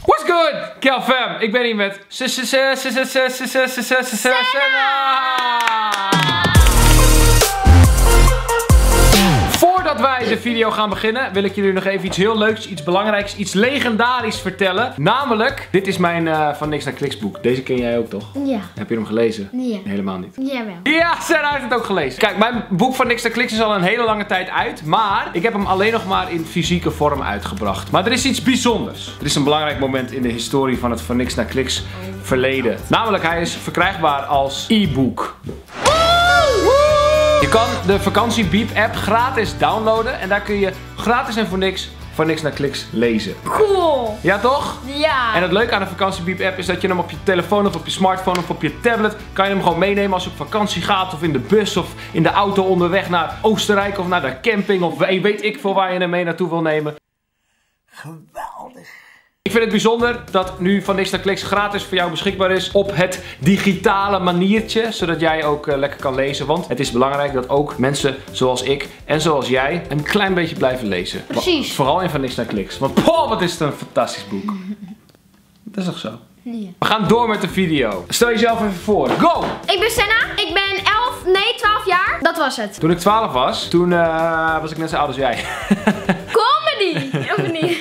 What's good, Kelfam? Ik ben hier met Voordat wij de video gaan beginnen, wil ik jullie nog even iets heel leuks, iets belangrijks, iets legendarisch vertellen. Namelijk, dit is mijn Van Niks naar Kliks boek. Deze ken jij ook toch? Ja. Heb je hem gelezen? Ja. Helemaal niet. Jawel. Ja, Sarah heeft het ook gelezen. Kijk, mijn boek Van Niks naar Kliks is al een hele lange tijd uit. Maar ik heb hem alleen nog maar in fysieke vorm uitgebracht. Maar er is iets bijzonders. Er is een belangrijk moment in de historie van het Van Niks naar Kliks verleden. Namelijk, hij is verkrijgbaar als e-book. Je kan de Vakantie Beep app gratis downloaden. En daar kun je gratis en voor niks Van Niks naar Kliks lezen. Cool. Ja toch? Ja. En het leuke aan de Vakantie Beep app is dat je hem op je telefoon of op je smartphone of op je tablet kan je hem gewoon meenemen als je op vakantie gaat of in de bus of in de auto onderweg naar Oostenrijk of naar de camping of weet ik veel waar je hem mee naartoe wil nemen. Geweldig. Ik vind het bijzonder dat nu Van Niks naar Kliks gratis voor jou beschikbaar is op het digitale maniertje, zodat jij ook lekker kan lezen. Want het is belangrijk dat ook mensen zoals ik en zoals jij een klein beetje blijven lezen. Precies. Vooral in Van Niks naar Kliks. Want poh, wat is het een fantastisch boek. Dat is toch zo? Ja. We gaan door met de video. Stel jezelf even voor. Go! Ik ben Senna. Ik ben 12 jaar. Dat was het. Toen ik 12 was, toen was ik net zo oud als jij. Comedy. Of niet?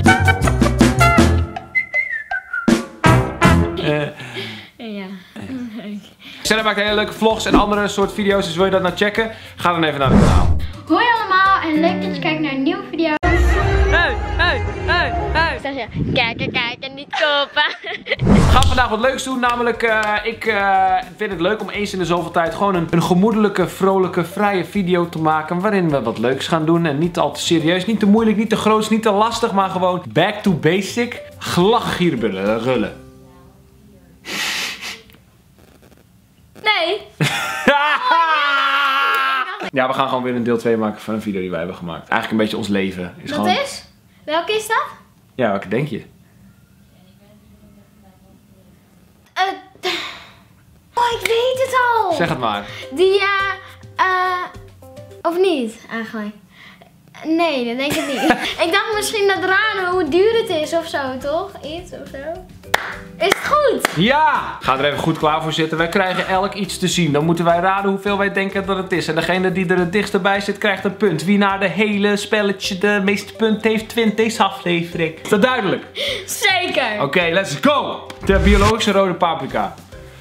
Ja. Senna maakt hele leuke vlogs en andere soort video's, dus wil je dat nou checken? Ga dan even naar het kanaal. Hoi allemaal en leuk dat je kijkt naar een nieuwe video. Ik zeg je, kijken, niet kopen. We gaan vandaag wat leuks doen, namelijk ik vind het leuk om eens in de zoveel tijd gewoon een gemoedelijke, vrolijke, vrije video te maken waarin we wat leuks gaan doen en niet al te serieus, niet te moeilijk, niet te groot, niet te lastig, maar gewoon back to basic, gelachgierbullen, rullen. Nee. Ja, we gaan gewoon weer een deel 2 maken van een video die wij hebben gemaakt. Eigenlijk een beetje ons leven. Is Dat gewoon... is? Welke is dat? Ja, welke denk je? Oh, ik weet het al. Zeg het maar. Die, of niet, eigenlijk? Nee, dat denk ik niet. Ik dacht misschien dat raden hoe duur het is of zo, toch? Iets of zo. Is het goed? Ja! Ga er even goed klaar voor zitten. Wij krijgen elk iets te zien. Dan moeten wij raden hoeveel wij denken dat het is. En degene die er het dichtst bij zit, krijgt een punt. Wie na de hele spelletje de meeste punten heeft, wint deze aflevering. Is dat duidelijk? Zeker. Oké, let's go! De biologische rode paprika.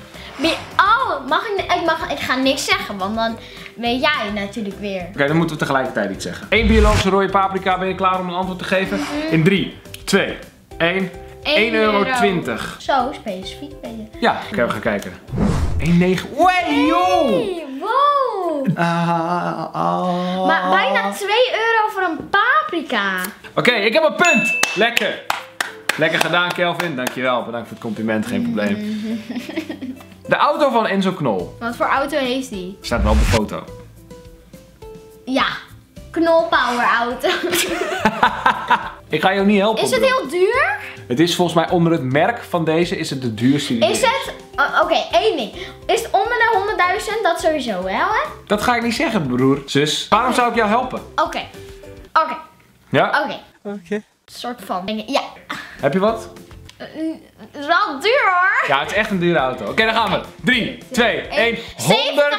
Oh, ik ga niks zeggen, want dan weet jij natuurlijk weer. Oké, dan moeten we tegelijkertijd iets zeggen. 1 biologische rode paprika. Ben je klaar om een antwoord te geven? In 3, 2, 1. 1,20 euro. Zo specifiek ben je. Ja, oké, we gaan kijken. 1,9. Wee, joh! Hey, wow! Maar bijna 2 euro voor een paprika. Oké, ik heb een punt. Lekker. Lekker gedaan, Kelvin. Dankjewel. Bedankt voor het compliment. Geen probleem. De auto van Enzo Knol. Wat voor auto heeft die? Staat wel op de foto. Ja, Knolpower auto. Ik ga jou niet helpen. Is het heel duur? Het is volgens mij onder het merk van deze is het de duurste die Is het... Oké, één ding. Is het onder de 100.000? Dat sowieso wel, hè? Dat ga ik niet zeggen, broer. Zus, waarom zou ik jou helpen? Oké. Ja? Oké. Soort van. Ja. Heb je wat? Het is wel duur, hoor. Ja, het is echt een dure auto. Oké, dan gaan we. 3, 2, 1. 160.000. 160.000.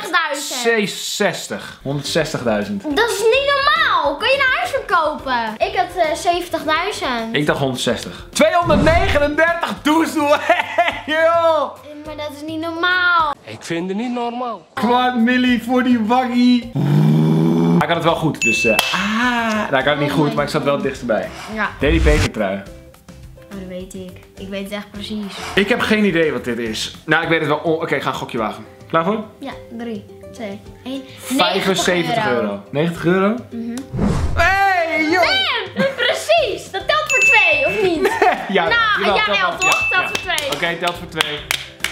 Dat is niet normaal. Kun je een huis verkopen? Ik had 70.000. Ik dacht 160. 239 toestoel. Joh. Maar dat is niet normaal. Ik vind het niet normaal. Kwart milli voor die waggie. Ik had het wel goed, dus nou, ik had het niet goed, maar ik zat wel het dichtst bij. Ja. Daddy Peter trui. Oh, dat weet ik. Ik weet het echt precies. Ik heb geen idee wat dit is. Nou, ik weet het wel. Oké, ik ga een gokje wagen. Klaar voor? Ja, 3, 2, 1. 75 euro. 90 euro? Hey, joh! Nee, precies. Dat telt voor 2, of niet? Ja, Nou, jawel, toch? Ja, Telt voor 2. Oké, telt voor 2.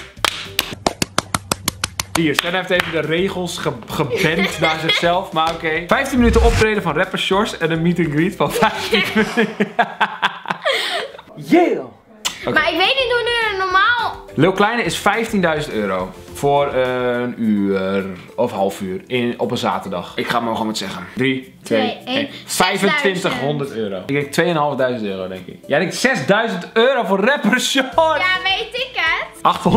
Hier, Sven heeft even de regels geband naar zichzelf, maar oké. 15 minuten optreden van rapper Shores en een meet and greet van 15 minuten. Yeah! Okay. Maar ik weet niet hoe duur normaal... Leeuw Kleine is €15.000 voor een uur of half uur op een zaterdag. Ik ga maar gewoon wat zeggen. 3, 2, 1. €2500. Ik denk €2.500 denk ik. Jij denkt €6.000 voor rapper Sean. Ja, weet ik het.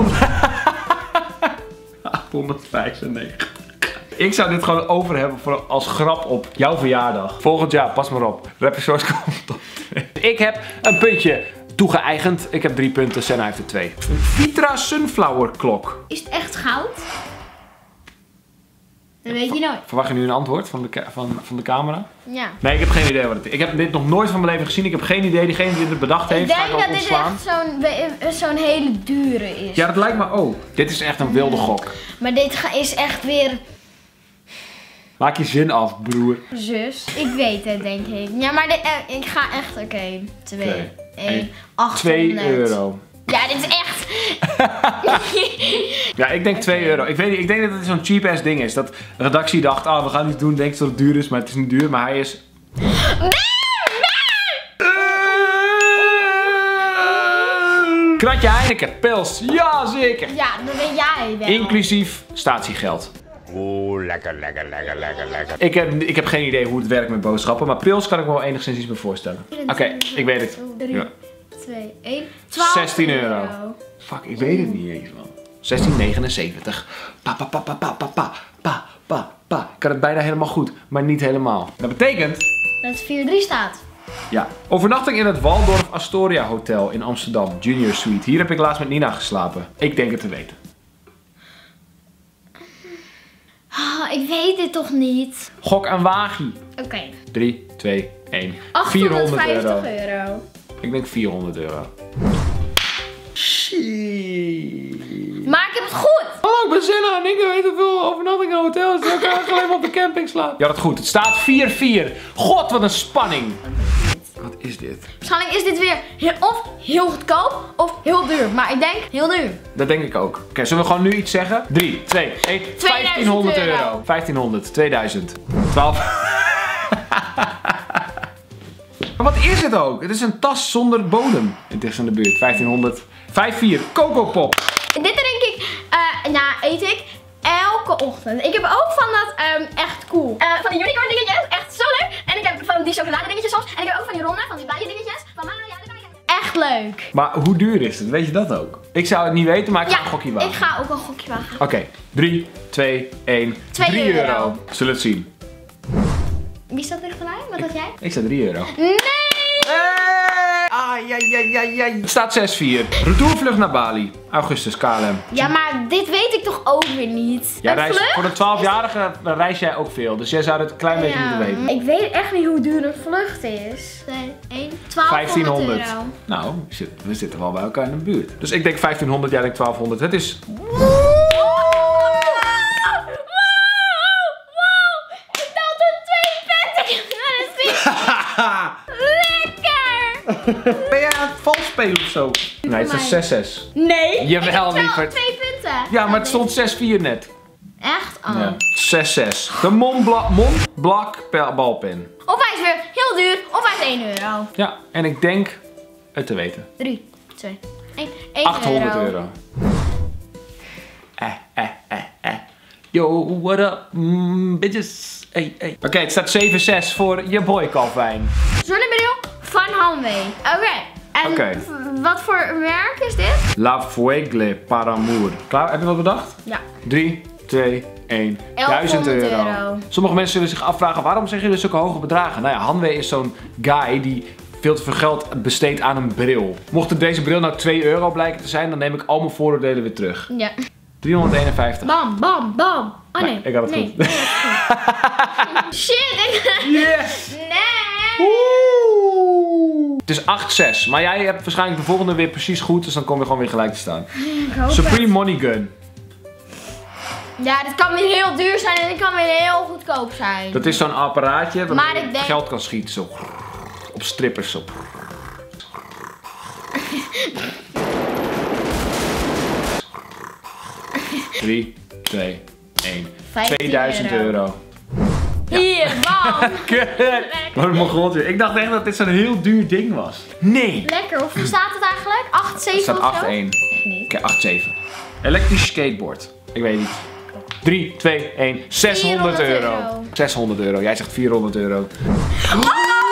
895. Ik zou dit gewoon over hebben voor als grap op jouw verjaardag. Volgend jaar, pas maar op. Rapper Shorts komt op. Ik heb een puntje toegeëigend. Ik heb 3 punten, Senna heeft er 2. Een Vitra Sunflower klok. Is het echt goud? Dat weet je nooit. Verwacht je nu een antwoord van de camera? Ja. Nee, ik heb geen idee wat het is. Ik heb dit nog nooit van mijn leven gezien. Ik heb geen idee. Diegene die het bedacht heeft, ga ik ook Ik denk ontslaan. dat dit echt zo'n hele dure is. Ja, dat lijkt me ook. Dit is echt een wilde gok. Maar dit is echt weer... Maak je zin af, broer. Zus. Ik weet het, denk ik. Ja, maar ik ga echt... Oké. 2, 1, 800. €2. Ja, dit is echt... Ja, ik denk €2. Ik weet niet, ik denk dat het zo'n cheap ass ding is. Dat de redactie dacht, we gaan iets doen, denkt dat het duur is, maar het is niet duur, maar hij is... Kratje Heineken, pils, ja zeker. Ja, dat weet jij wel. Inclusief statiegeld. Oeh, lekker, lekker, lekker, lekker, lekker. Ik heb geen idee hoe het werkt met boodschappen, maar pils kan ik me wel enigszins iets bij voorstellen. Oké, ik weet het. 3, Ja. 2, 1. €16. Fuck, ik weet het niet eens, man. 16,79. Pa. Ik had het bijna helemaal goed, maar niet helemaal. Dat betekent... Dat het 4-3 staat. Ja. Overnachting in het Waldorf Astoria Hotel in Amsterdam. Junior Suite. Hier heb ik laatst met Nina geslapen. Ik denk het te weten. Oh, ik weet dit toch niet. Gok en wagie. Oké. 3, 2, 1. €850. Ik denk €400. Shit. Maar ik heb het goed. Hallo, ik ben Senna en ik weet hoeveel overnachtingen in hotels. Ik kan alleen maar op de camping slapen. Ja, dat goed. Het staat 4-4. God, wat een spanning. Wat is dit? Waarschijnlijk is dit weer of heel goedkoop of heel duur. Maar ik denk heel duur. Dat denk ik ook. Oké, zullen we gewoon nu iets zeggen? 3, 2, 1. €1500. 1500. 2000. 12. Maar wat is het ook? Het is een tas zonder bodem. Het is in de buurt. 1500. 5-4. Coco Pop. Dit drink ik, eet ik elke ochtend. Ik heb ook van dat echt cool. Van die unicorn dingetjes, echt zo leuk. En ik heb van die chocolade dingetjes soms. En ik heb ook van die ronde, van die blije dingetjes. Van ja, dat kan ik. Echt leuk. Maar hoe duur is het? Weet je dat ook? Ik zou het niet weten, maar ik ga een gokje wagen. Ik ga ook een gokje wagen. Oké. 3, 2, 1. €3. Zullen we het zien? Wie staat er gelijk? Wat had jij? Ik sta €3. Nee! Ai. Het staat 6-4. Retourvlucht naar Bali. Augustus, KLM. Ja, maar dit weet ik toch ook weer niet. Ja, Een vlucht? voor de 12-jarige reis jij ook veel. Dus jij zou het een klein beetje moeten weten. Ik weet echt niet hoe duur een vlucht is. 2, 1, €1200. Nou, we zitten wel bij elkaar in de buurt. Dus ik denk 1500, jij denkt 1200. Het is... Ik dacht dat 2 Lekker! Ben jij aan het vals spelen of zo? Nee, het is 6-6. Nee. Jawel, lieverd. 2 punten. Ja, maar het stond 6-4 net. Echt? Oh. Ja. 6-6. De Mont Blanc balpen. Of hij is weer heel duur, of hij is €1. Ja, en ik denk het te weten. 3, 2, 1. €800. Yo, what up, bitches. Hey. Oké, het staat 7-6 voor je boy Calvin. Zonnebril van Hanwee. Oké. Wat voor merk is dit? La Fuegle para Amour. Klaar? Heb je wat bedacht? Ja. 3, 2, 1. €1100. Sommige mensen zullen zich afvragen, waarom zeggen jullie zulke hoge bedragen? Nou ja, Hanwee is zo'n guy die veel te veel geld besteedt aan een bril. Mocht deze bril nou €2 blijken te zijn, dan neem ik al mijn vooroordelen weer terug. Ja. 351. Bam, bam, bam. Oh nee. Ik had het goed. Shit. Yes! Nee. Het is 8-6, maar jij hebt waarschijnlijk de volgende weer precies goed, dus dan kom je gewoon weer gelijk te staan. Ik hoop Supreme het. Money Gun. Ja, dit kan weer heel duur zijn en dit kan weer heel goedkoop zijn. Dat is zo'n apparaatje waarmee Maar je ik denk- geld kan schieten, zo. Op strippers, zo. 3, 2, 1. €2000. Hier, bam. Kut. Wat een mogoltje. Ik dacht echt dat dit zo'n heel duur ding was. Nee. Lekker, hoeveel staat het eigenlijk? 8, 7 Het staat of zo? 8-1. Kijk, 8-7. Elektrisch skateboard. Ik weet niet. 3, 2, 1. 600 euro. 600 euro. Jij zegt 400 euro. Oh,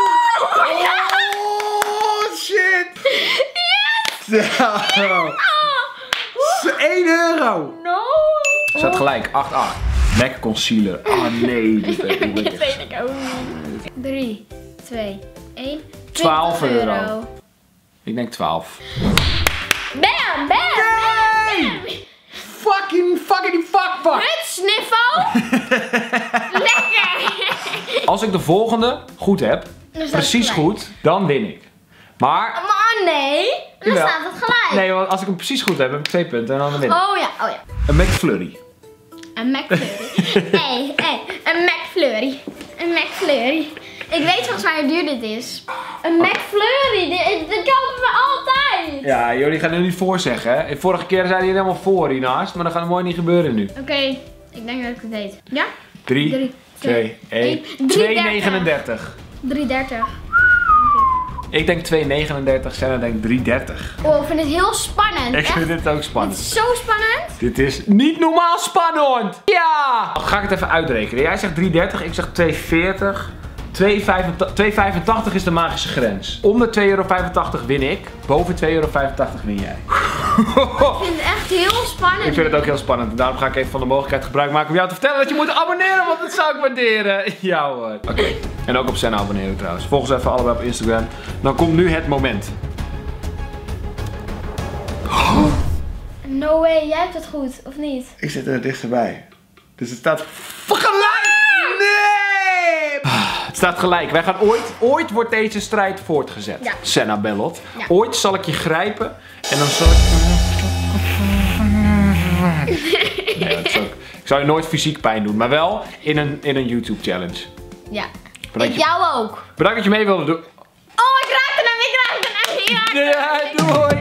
shit. Yes. Zo. 1 euro. No. Staat gelijk. 8-8. MAC concealer. Oh nee. Dit weet ik Dat weet ik ook niet. 3, 2, 1. 12 euro. Ik denk 12. Bam, bam, bam, bam. Fucking fuck. Het sniffel. Lekker. Als ik de volgende goed heb, staat precies het gelijk. goed, dan win ik. Maar, Maar nee, dan Jawel. staat het gelijk. nee, want als ik hem precies goed heb, heb ik 2 punten en dan win ik. Oh ja. Een McFlurry. Een McFlurry. Hey, een McFlurry. Een McFlurry. Ik weet volgens mij hoe duur dit is. Een McFlurry, dat kopen we altijd. Ja, jullie gaan er niet voor zeggen, hè? Vorige keer zei hij helemaal voor hiernaast, maar dat gaat mooi niet gebeuren nu. Oké, ik denk dat ik het weet. Ja? 3, 2, 1. 2,39. 3,30. Ik denk 2,39, Senna denkt 3,30. Oh, ik vind het heel spannend. Ik vind Echt. dit ook Het spannend. is zo spannend. Dit is niet normaal spannend! Ja! Ga ik het even uitrekenen. Jij zegt 3,30, ik zeg 2,40. 2,85 is de magische grens. Onder 2,85 euro win ik. Boven 2,85 euro win jij. Ik vind het echt heel spannend. Ik vind het ook heel spannend. En daarom ga ik even van de mogelijkheid gebruik maken om jou te vertellen dat je moet abonneren. Want dat zou ik waarderen. Ja hoor. Oké. En ook op Senna abonneren trouwens. Volg ons even allebei op Instagram. Dan komt nu het moment. No way, jij hebt het goed, of niet? Ik zit er dichterbij. Dus het staat gelijk! Nee! Het staat gelijk. Wij gaan ooit wordt deze strijd voortgezet. Ja. Senna Bellot. Ja. Ooit zal ik je grijpen en dan zal ik... Nee, dat is ook... Ik zou je nooit fysiek pijn doen, maar wel in een YouTube challenge. Ja. Bedankt Ik jou ook. Bedankt dat je mee wilde doen. Oh, ik raakte hem. Ja, Ja, doei!